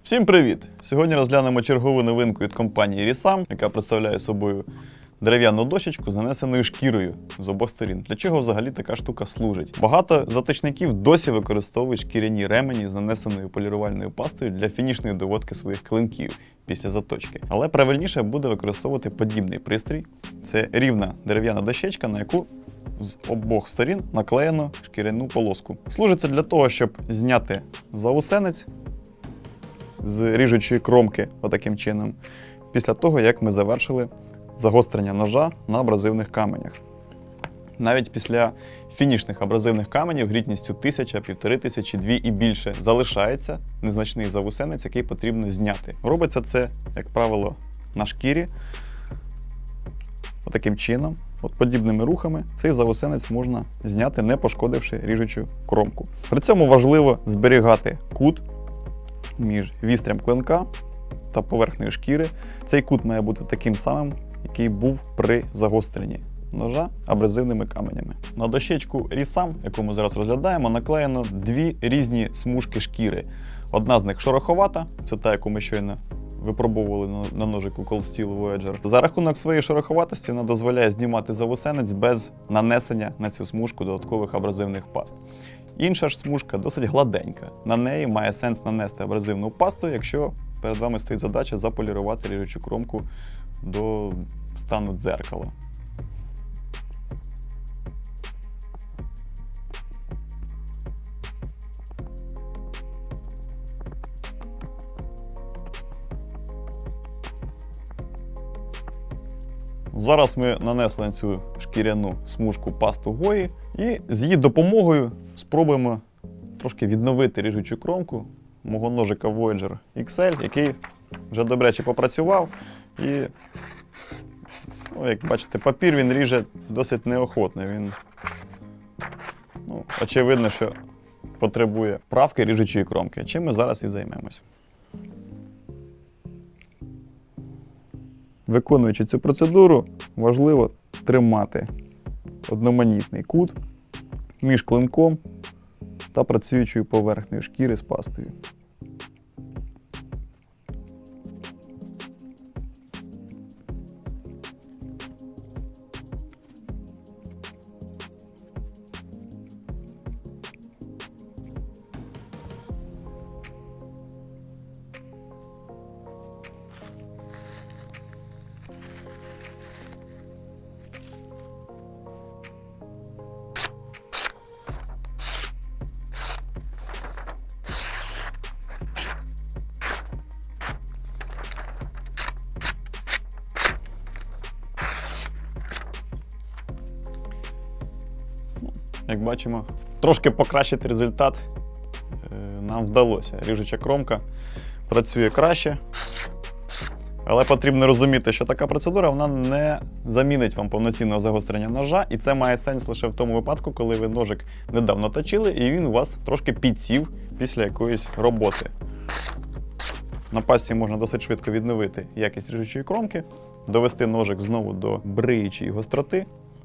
Всім привіт! Сьогодні розглянемо чергову новинку від компанії RESAM, яка представляє собою дерев'яну дощечку з нанесеною шкірою з обох сторін. Для чого взагалі така штука служить? Багато заточників досі використовують шкіряні ремені з нанесеною полірувальною пастою для фінішної доводки своїх клинків після заточки. Але правильніше буде використовувати подібний пристрій. Це рівна дерев'яна дощечка, на яку з обох сторін наклеєно шкіряну полоску. Служить це для того, щоб зняти заусенець з ріжучої кромки отаким чином, після того, як ми завершили загострення ножа на абразивних каменях. Навіть після фінішних абразивних каменів грітністю 1000, 1500, 2 і більше залишається незначний заусенець, який потрібно зняти. Робиться це, як правило, на шкірі. Отаким чином, подібними рухами, цей заусенець можна зняти, не пошкодивши ріжучу кромку. При цьому важливо зберігати кут між вістрям клинка та поверхнею шкіри. Цей кут має бути таким самим, який був при загостренні ножа абразивними каменями. На дощечку RESAM, яку ми зараз розглядаємо, наклеєно дві різні смужки шкіри. Одна з них шероховата, це та, яку ми щойно випробовували на ножику Cold Steel Voyager. За рахунок своєї шероховатості вона дозволяє знімати заусенець без нанесення на цю смужку додаткових абразивних паст. Інша ж смужка досить гладенька. На неї має сенс нанести абразивну пасту, якщо перед вами стоїть задача заполірувати ріжучу кромку до стану дзеркала. Зараз ми нанесли на цю шкіряну смужку пасту Гої і з її допомогою спробуємо трошки відновити ріжучу кромку мого ножика Voyager XL, який вже добряче попрацював. І, як бачите, папір він ріже досить неохотно. Він, очевидно, що потребує правки ріжучої кромки, чим ми зараз і займемось. Виконуючи цю процедуру, важливо тримати одноманітний кут між клинком та працюючою поверхнею шкіри з пастою. Як бачимо, трошки покращити результат нам вдалося. Ріжуча кромка працює краще, але потрібно розуміти, що така процедура вона не замінить вам повноцінного загострення ножа, і це має сенс лише в тому випадку, коли ви ножик недавно точили і він у вас трошки підсів після якоїсь роботи. На пасті можна досить швидко відновити якість ріжучої кромки, довести ножик знову до бриючої гостроти.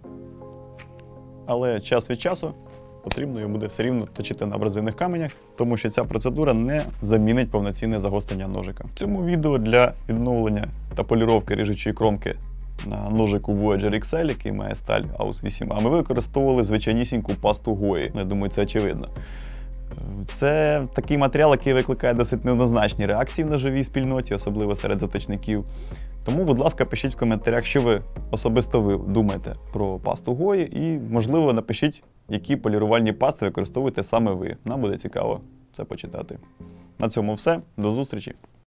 Але час від часу потрібно його буде все рівно точити на абразивних каменях, тому що ця процедура не замінить повноцінне загострення ножика. В цьому відео для відновлення та поліровки ріжучої кромки на ножику Voyager XL, який має сталь AUS 8, ми використовували звичайнісіньку пасту Гої. Я думаю, це очевидно. Це такий матеріал, який викликає досить неоднозначні реакції в ножовій спільноті, особливо серед заточників. Тому, будь ласка, пишіть в коментарях, що ви особисто думаєте про пасту Гої, і, можливо, напишіть, які полірувальні пасти використовуєте саме ви. Нам буде цікаво це почитати. На цьому все. До зустрічі!